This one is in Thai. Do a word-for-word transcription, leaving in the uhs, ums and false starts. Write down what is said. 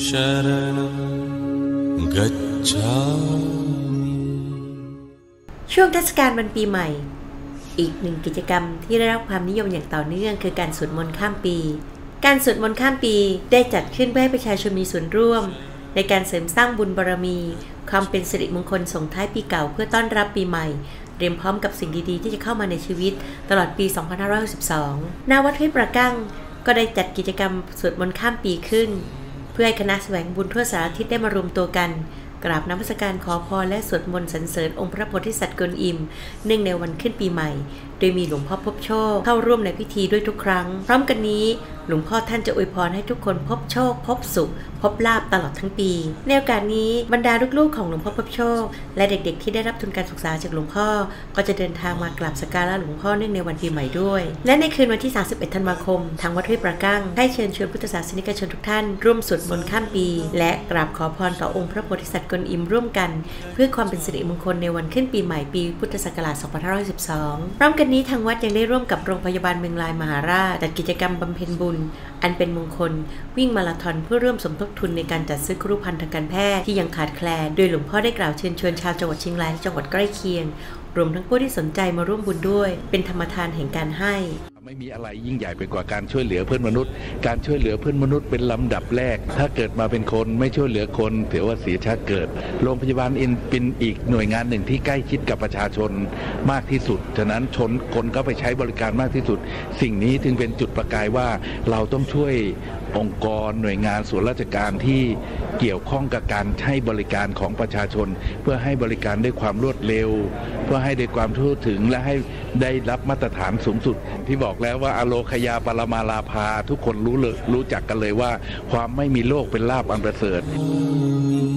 ช่วงเทศกาลวันปีใหม่อีกหนึ่งกิจกรรมที่ได้รับความนิยมอย่างต่อเนื่องคือการสวดมนต์ข้ามปีการสวดมนต์ข้ามปีได้จัดขึ้นเพื่อให้ประชาชนมีส่วนร่วมในการเสริมสร้างบุญบารมีความเป็นสิริมงคลส่งท้ายปีเก่าเพื่อต้อนรับปีใหม่เตรียมพร้อมกับสิ่งดีๆที่จะเข้ามาในชีวิตตลอดปี สองพันห้าร้อยหกสิบสอง ณ วัดห้วยปรากั้งก็ได้จัดกิจกรรมสวดมนต์ข้ามปีขึ้นเพื่อให้คณะแสวงบุญทั่วสารทิศได้มารวมตัวกันกราบนมัสการขอพรและสวดมนต์สรรเสริญองค์พระโพธิสัตว์กวนอิมเนื่องในวันขึ้นปีใหม่โดยมีหลวงพ่อพบโชคเข้าร่วมในพิธีด้วยทุกครั้งพร้อมกันนี้หลวงพ่อท่านจะอวยพรให้ทุกคนพบโชคพบสุขพบลาภตลอดทั้งปีในโอกาสนี้บรรดาลูกๆของหลวงพ่อพบโชคและเด็กๆที่ได้รับทุนการศึกษาจากหลวงพ่อก็จะเดินทางมากราบสักการะหลวงพ่อเนื่องในวันปีใหม่ด้วยและในคืนวันที่สามสิบเอ็ดธันวาคมทางวัดห้วยปรากั้งได้เชิญชวนพุทธศาสนิกชนทุกท่านร่วมสวดมนต์ข้ามปีและกราบขอพรต่อองค์พระโพธิสัตว์กวนอิมร่วมกันเพื่อความเป็นสิริมงคลในวันขึ้นปีใหม่ปีพุทธศักราช สองพันห้าร้อยสิบสอง พร้อมกันนี้ทางวัดยังได้ร่วมกับโรงพยาบาลเมืองลายมหาราชจัดกิจกรรมบำเพ็ญบุญอันเป็นมงคลวิ่งมาราธอนเพื่อร่วมสมทบทุนในการจัดซื้อครุภัณฑ์ทางการแพทย์ที่ยังขาดแคลนโดยหลวงพ่อได้กล่าวเชิญชวนชาวจังหวัดเชียงรายและจังหวัดใกล้เคียงรวมทั้งผู้ที่สนใจมาร่วมบุญด้วยเป็นธรรมทานแห่งการให้ไม่มีอะไรยิ่งใหญ่ไปกว่าการช่วยเหลือเพื่อนมนุษย์การช่วยเหลือเพื่อนมนุษย์เป็นลำดับแรกถ้าเกิดมาเป็นคนไม่ช่วยเหลือคนถือว่าเสียชาติเกิดโรงพยาบาลอินเป็นอีกหน่วยงานหนึ่งที่ใกล้ชิดกับประชาชนมากที่สุดฉะนั้นชนคนก็ไปใช้บริการมากที่สุดสิ่งนี้จึงเป็นจุดประกายว่าเราต้องช่วยองค์กรหน่วยงานส่วนราชการที่เกี่ยวข้องกับการให้บริการของประชาชนเพื่อให้บริการด้วยความรวดเร็วเพื่อให้ได้ความทั่วถึงและให้ได้รับมาตรฐานสูงสุดที่บอกแล้วว่าอโลคยาปรมาลาภาทุกคนรู้เลยรู้จักกันเลยว่าความไม่มีโรคเป็นลาภอันประเสริฐ